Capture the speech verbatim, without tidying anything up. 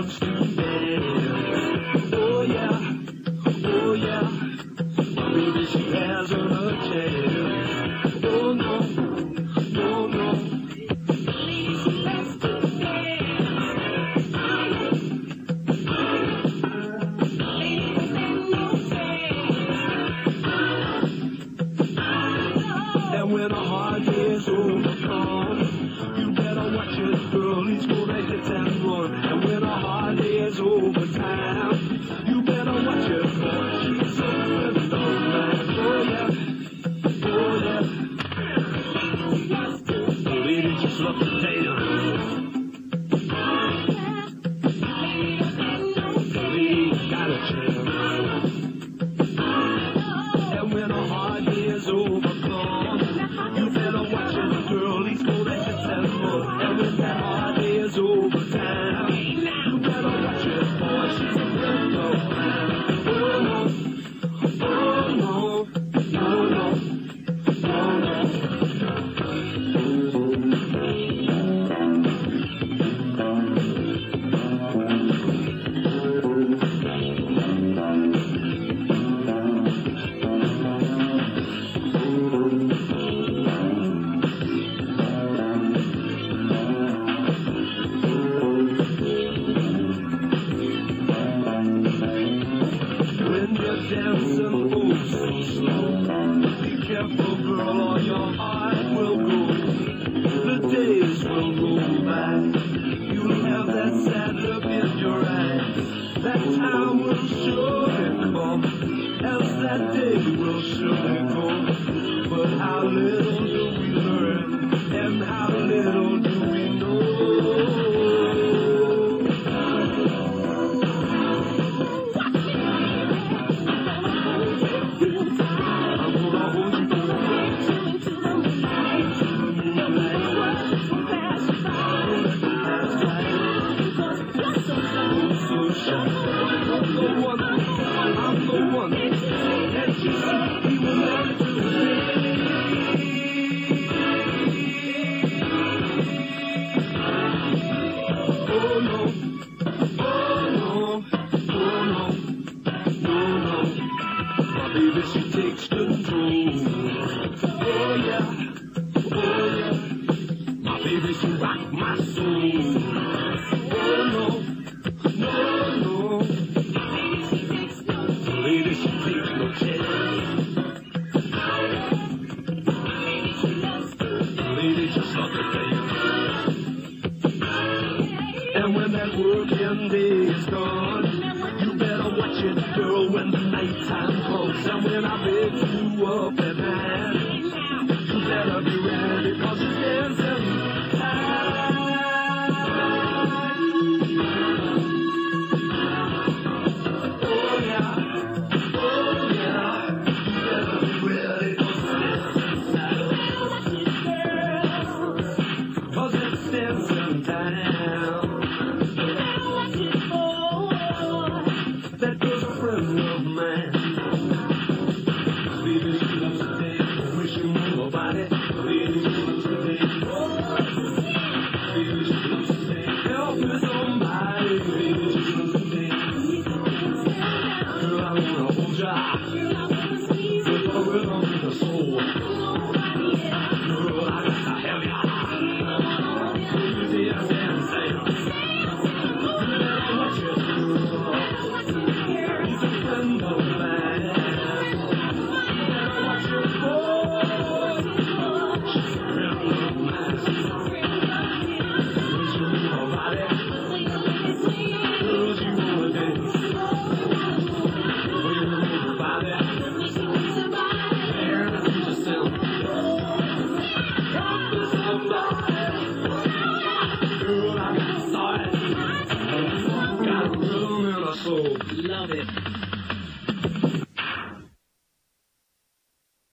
loves to dance. Oh yeah, oh yeah, my baby, she hasn't a chance. Oh no, no, no. Ladies, she loves to dance. Ladies, ain't no chance. And when a hard day's overcome, you better watch it, girl, he's gonna hit and run. And when a hard day's over time, you better watch it, girl, she's a friend of mine. Oh yeah, oh yeah, the lady just love to dance. The lady got a chance. And when a hard day's overcome, you better watch it, girl, he's gonna hit and run. And when that hard day's over time, you better watch it, boy, she's a friend of mine. Oh no, oh no, no, no, no, no. When you're dancing, oh so slow, be careful, girl, or your heart will go. The days will go by, you'll have that sad look in your eyes. That time will surely come, else that day will surely go. But how little do we learn, and how little do we know. I'm the one, and you see, he will never do Oh no, oh no, oh no, no, no. My baby, she takes control. Oh yeah, oh yeah. My baby, she rock my soul. Oh no, no, no. Lady, she takes no chance. Lady, just love to dance. And when that working day is gone, you better watch it, girl, when the nighttime comes. And when I pick you up at night, you better be ready, cause you're dancing time. Oh yeah, oh yeah, you better be ready, cause it's dancing time. Cause it's dancing time. That was a friend of mine. Baby, she loves to dance. Wish you knew about it. Baby, she loves to dance. Baby, she loves to dance. Help me somebody. Baby, she loves to dance. Girl, I wanna hold ya. With a rhythm in the soul. Girl, I gotta have ya. Baby, I dance, dance. Watch it, girl. He's a friend of mine. Watch your boy. She's a friend of mine. Wish you knew about it. Girls, you wanna dance. Well, you know about it. There, you just tell me. Help me somebody. Girl, I got started. Got a room in my soul. Love it.